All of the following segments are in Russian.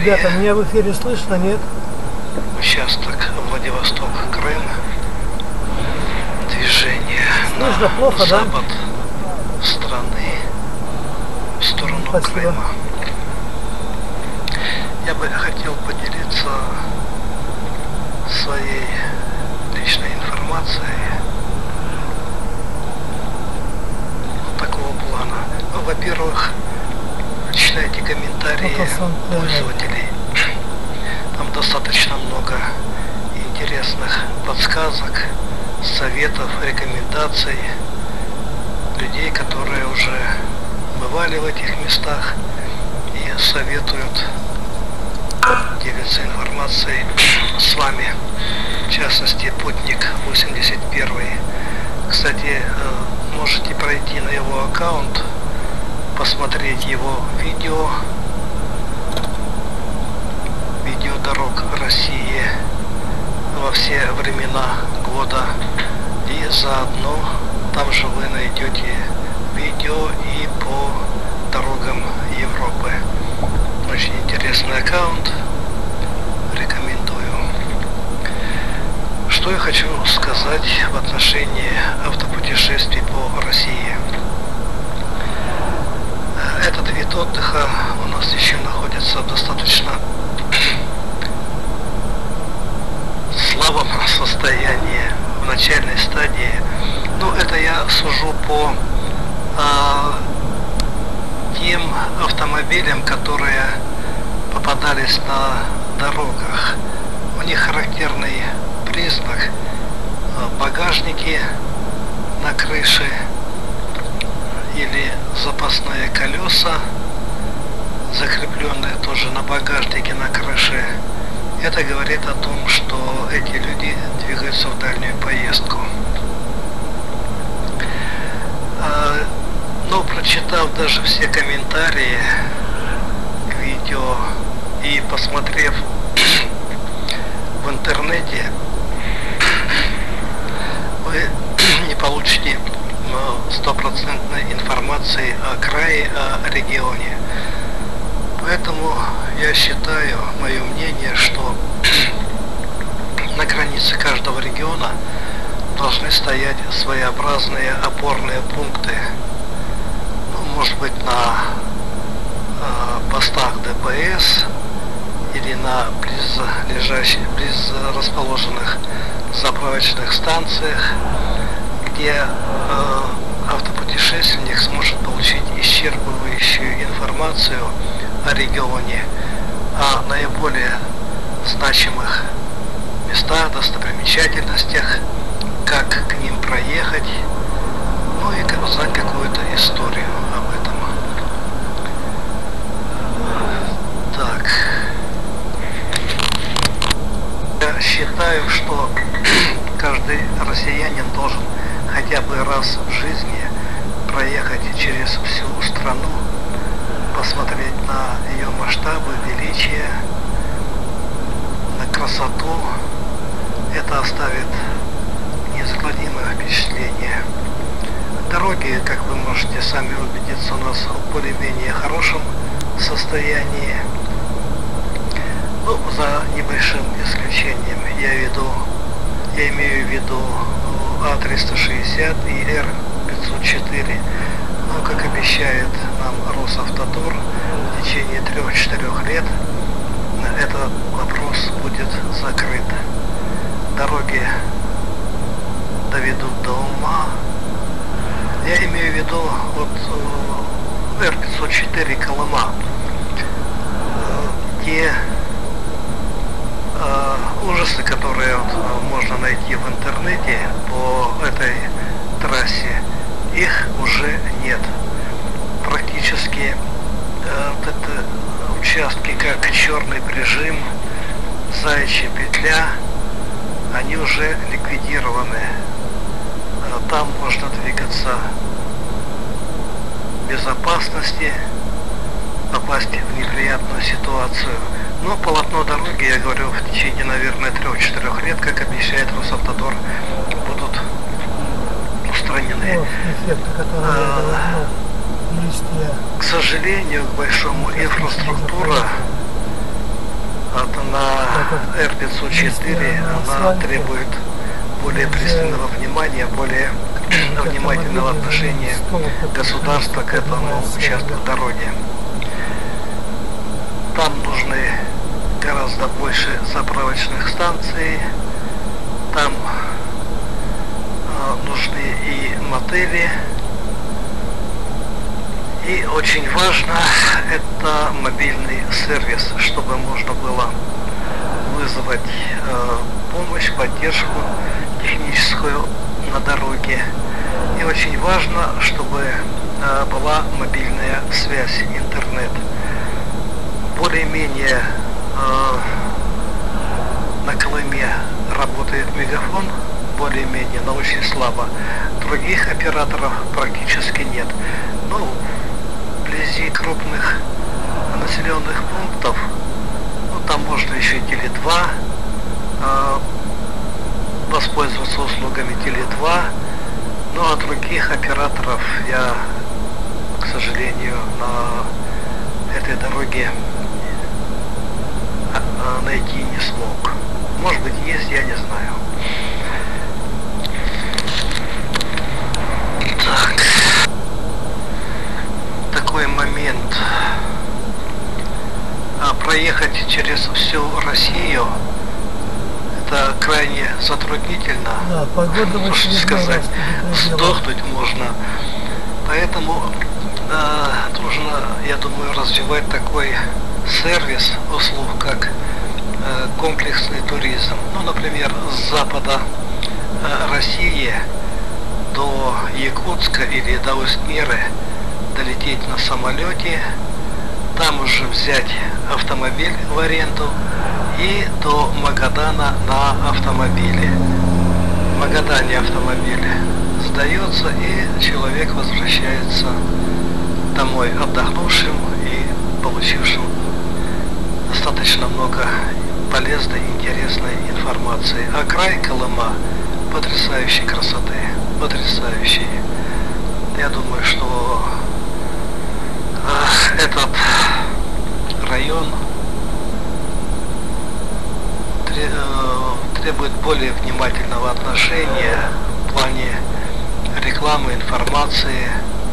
Ребята, меня в эфире слышно, нет? Участок Владивосток-Крым. Движение слышно, на плохо, запад да? страны в сторону Спасибо. Крыма. Я бы хотел поделиться своей личной информацией такого плана. Ну, во-первых, читайте комментарии пользователей. Там достаточно много интересных подсказок, советов, рекомендаций людей, которые уже бывали в этих местах и советуют делиться информацией с вами. В частности, Путник 81. Кстати, можете пройти на его аккаунт, посмотреть его видео дорог России во все времена года, и заодно там же вы найдете видео и по дорогам Европы. Очень интересный аккаунт, рекомендую. Что я хочу сказать в отношении автопутешествий по России. Этот вид отдыха у нас еще находится в достаточно слабом состоянии, в начальной стадии. Ну, это я сужу по тем автомобилям, которые попадались на дорогах. У них характерный признак багажники на крыше или запасные колеса, закрепленные тоже на багажнике на крыше. Это говорит о том, что эти люди двигаются в дальнюю поездку. Но прочитав даже все комментарии к видео и посмотрев в интернете, вы не получите стопроцентной информации о крае, о регионе. Поэтому я считаю, мое мнение, что на границе каждого региона должны стоять своеобразные опорные пункты. Ну, может быть, на постах ДПС или на близ расположенных заправочных станциях, где автопутешественник сможет получить исчерпывающую информацию о регионе, о наиболее значимых местах, достопримечательностях, как к ним проехать, ну и узнать какую-то историю об этом. Так. Я считаю, что каждый россиянин должен хотя бы раз в жизни проехать через всю страну, посмотреть на ее масштабы, величие, на красоту. Это оставит неизгладимое впечатление. Дороги, как вы можете сами убедиться, у нас в более-менее хорошем состоянии. Ну, за небольшим исключением. Я имею в виду А360 и Р504. Но, как обещает нам Росавтодор, в течение 3-4 лет этот вопрос будет закрыт. Дороги доведут до ума. Я имею в виду вот Р504 Колыма. Те ужасы, которые можно найти в интернете по этой трассе, их уже нет. Практически вот это участки, как черный прижим, заячья петля, они уже ликвидированы. Там можно двигаться в безопасности, попасть в неприятную ситуацию. Но полотно дороги, я говорю, в течение, наверное, 3-4 лет, как обещает Росавтодор, будут устранены. К сожалению, к большому, инфраструктура R504, она требует более пристального внимания, более внимательного отношения государства к этому участку дороги. Там нужны гораздо больше заправочных станций, там нужны и мотели. И очень важно это мобильный сервис, чтобы можно было вызвать помощь, поддержку техническую на дороге. И очень важно, чтобы была мобильная связь, интернет. Более-менее на Колыме работает Мегафон, более-менее, но очень слабо. Других операторов практически нет. Ну, вблизи крупных населенных пунктов, ну, там можно еще и Теле2 воспользоваться услугами Теле2, ну а других операторов я, к сожалению, на этой дороге найти не смог. Может быть, есть, я не знаю. Так. Такой момент. Проехать через всю Россию это крайне затруднительно. Да, погода можно сказать, сдохнуть можно. Поэтому нужно, я думаю, развивать такой сервис услуг, как комплексный туризм. Ну, например, с запада России до Якутска или до Усть-Миры долететь на самолете, там уже взять автомобиль в аренду и до Магадана на автомобиле. В Магадане автомобиль сдается, и человек возвращается домой отдохнувшим и получившим достаточно много полезной, интересной информации. А край Колыма потрясающей красоты, потрясающий. Я думаю, что этот район требует более внимательного отношения в плане рекламы, информации.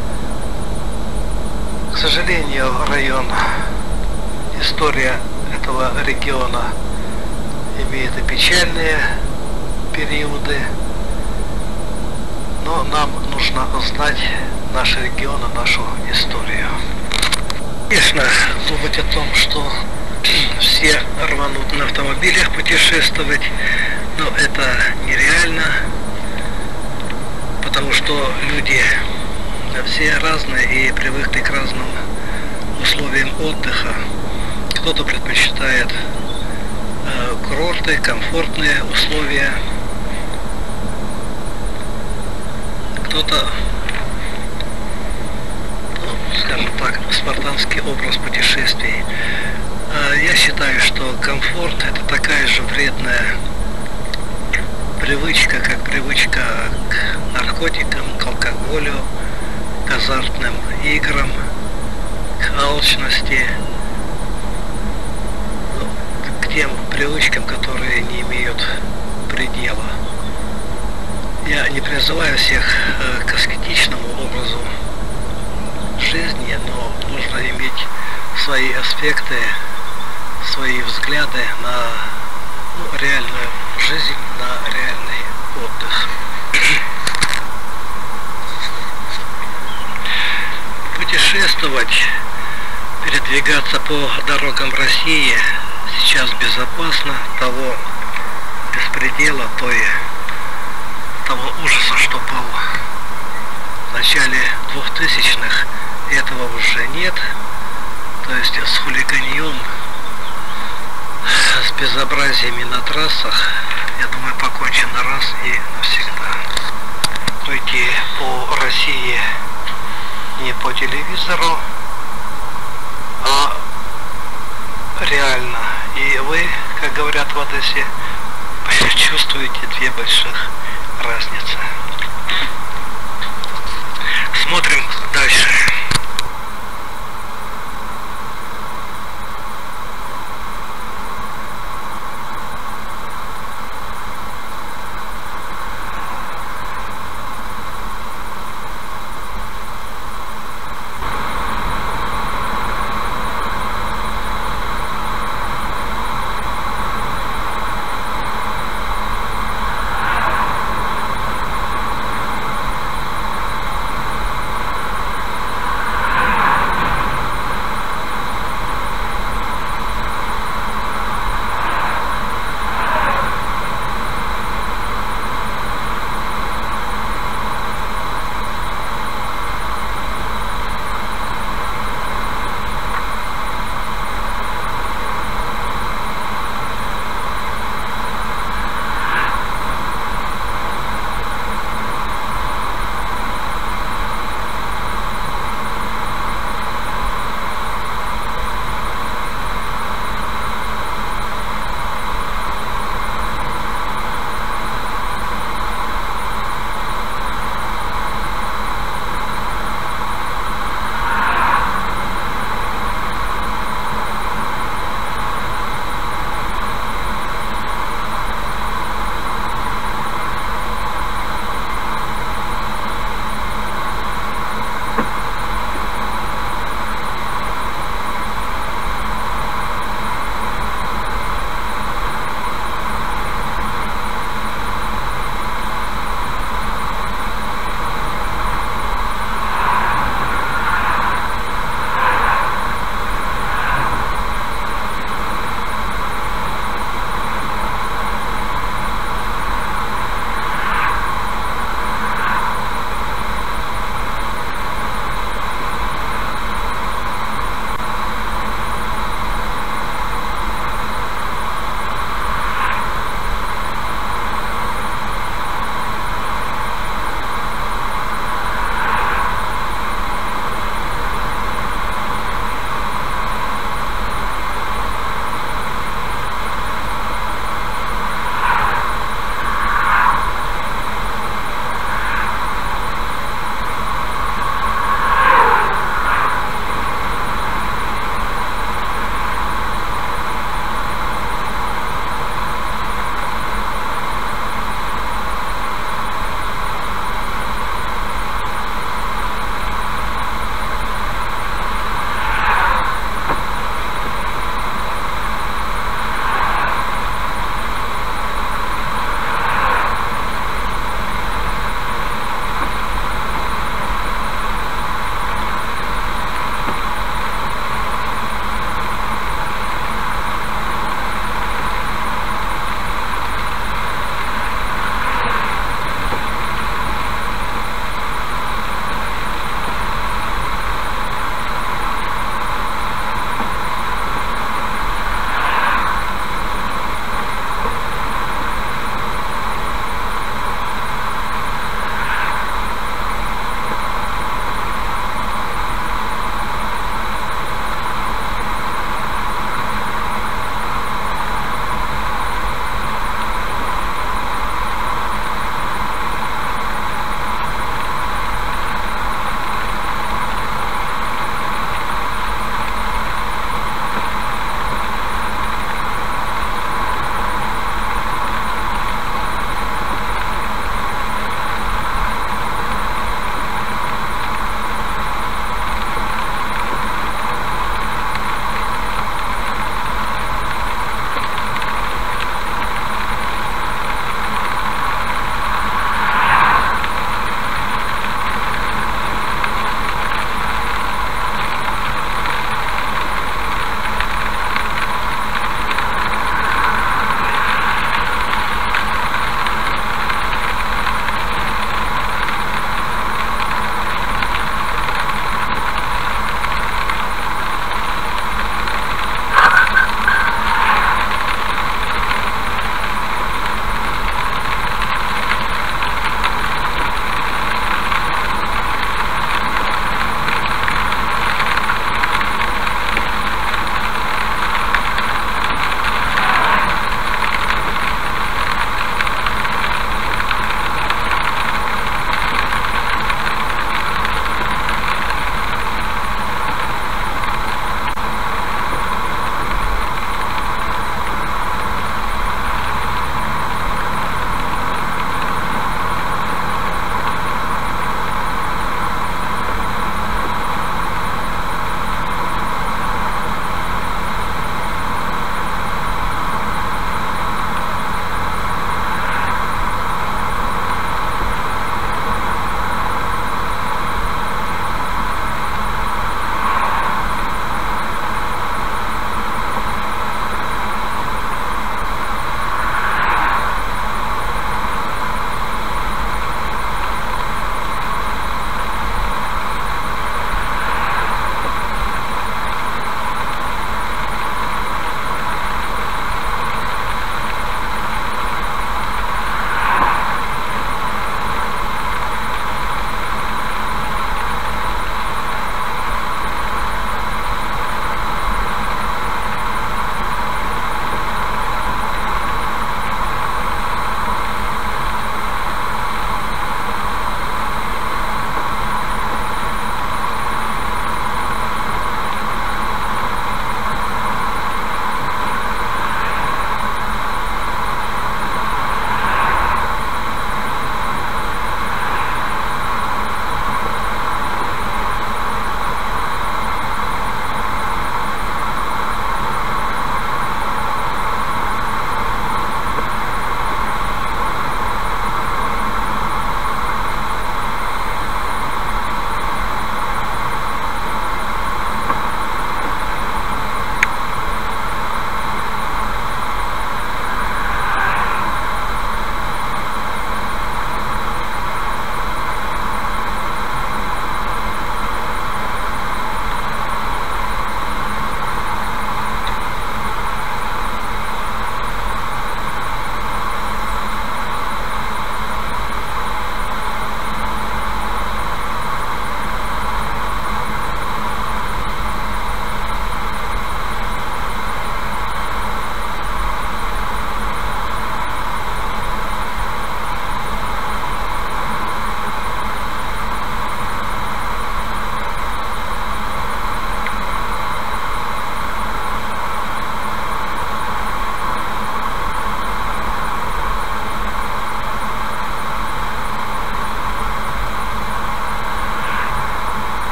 К сожалению, история этого региона имеет и печальные периоды, но нам нужно знать наш регион и нашу историю. Конечно, думать о том, что все рванут на автомобилях путешествовать, но это нереально, потому что люди все разные и привыкли к разным условиям отдыха. Кто-то предпочитает курорты, комфортные условия, кто-то, скажем так, спартанский образ путешествий. Я считаю, что комфорт — это такая же вредная привычка, как привычка к наркотикам, к алкоголю, к азартным играм, к алчности, к тем привычкам, которые не имеют предела. Я не призываю всех к аскетичному образу жизни, но нужно иметь свои аспекты, свои взгляды на реальную жизнь, на реальный отдых. Путешествовать, передвигаться по дорогам России сейчас безопасно. Того беспредела, того ужаса, что был в начале 2000-х, этого уже нет. То есть с хулиганьем, с безобразиями на трассах, я думаю, покончено раз и навсегда. Идти по России не по телевизору, а реально. И вы, как говорят в Одессе, чувствуете две больших разницы. Смотрим дальше.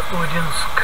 Удинск.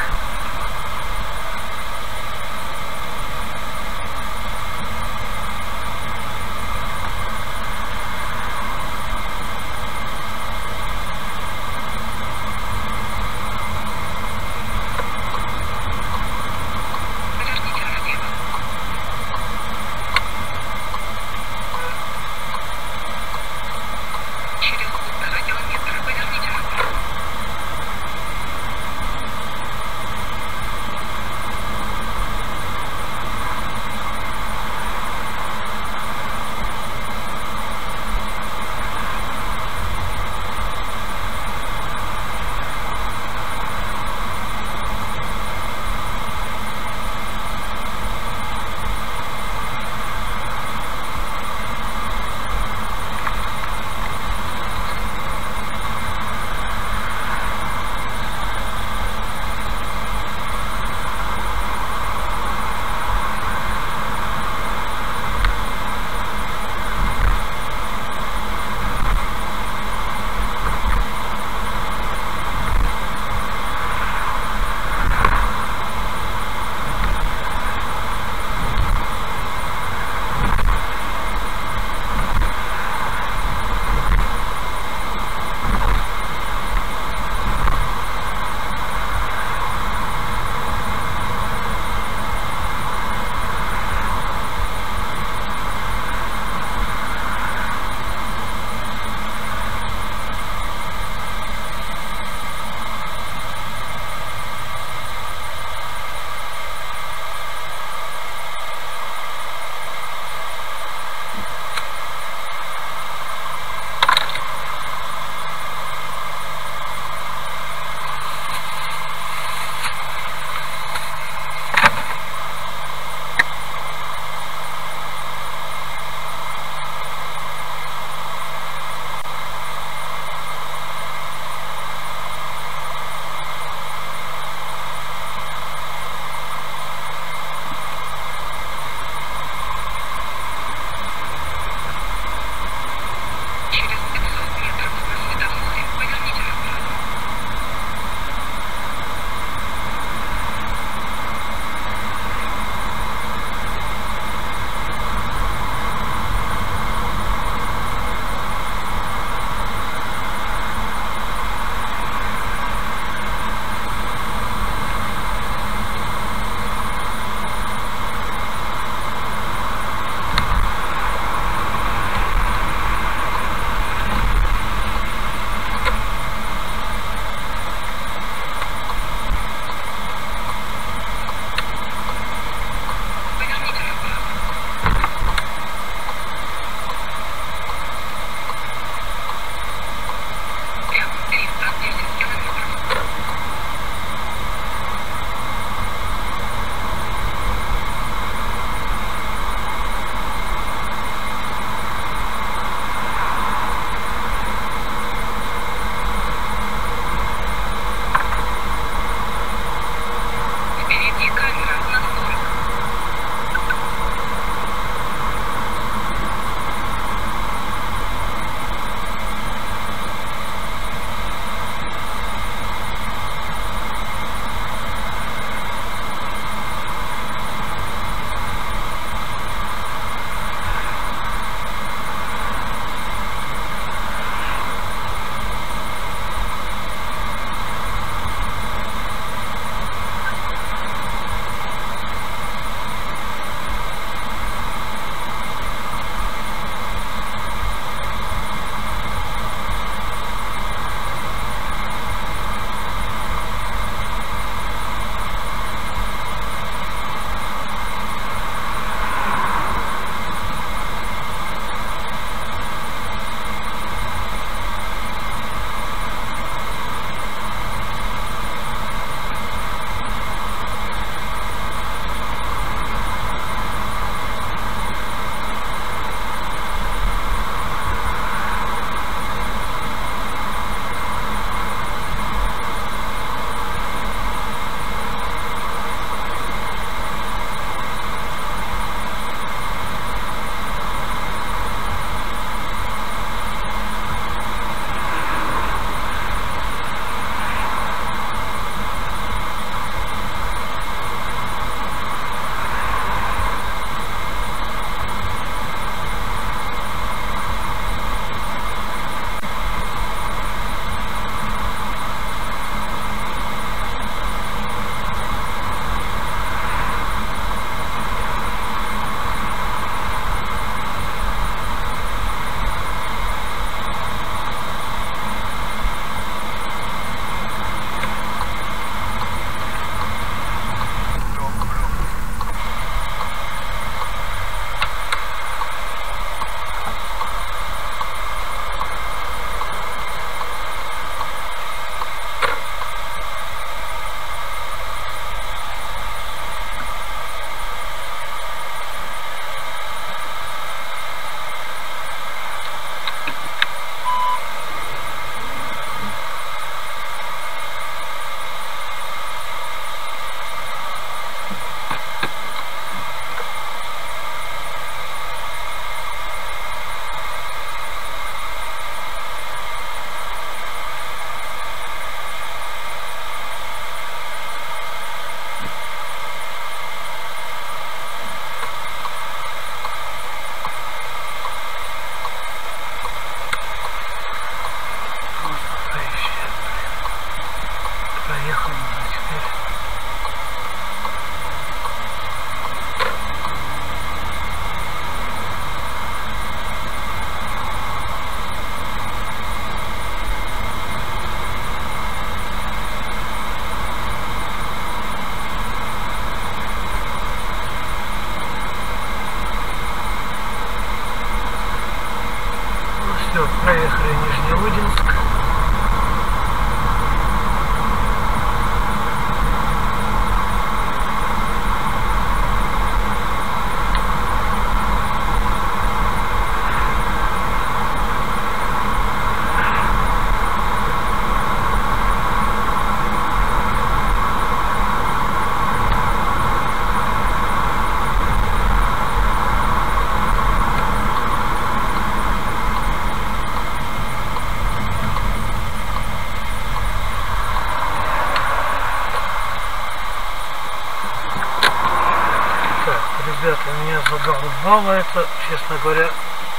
задолбало это, честно говоря,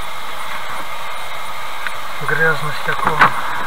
грязность такого.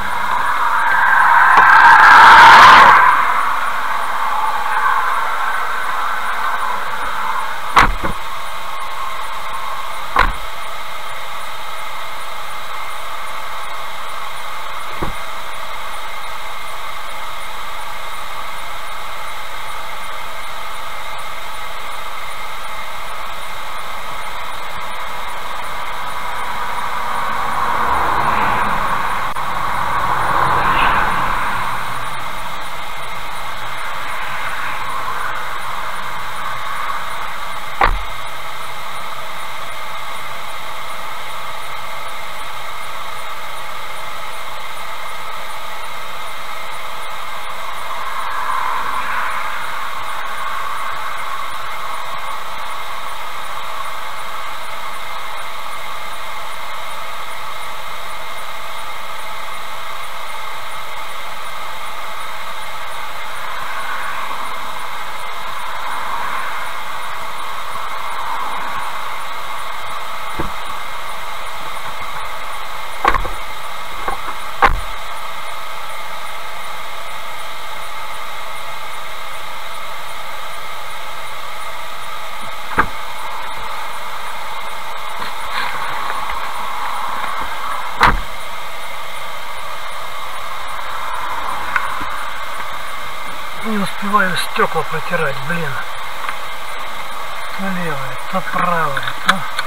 Не успеваю стекла протирать, блин. То левое, то правое, то...